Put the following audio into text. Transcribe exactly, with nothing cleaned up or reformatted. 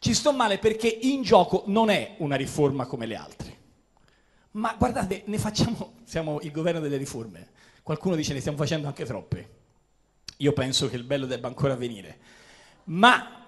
Ci sto male perché in gioco non è una riforma come le altre. Ma guardate, ne facciamo, siamo il governo delle riforme. Qualcuno dice ne stiamo facendo anche troppe. Io penso che il bello debba ancora avvenire. Ma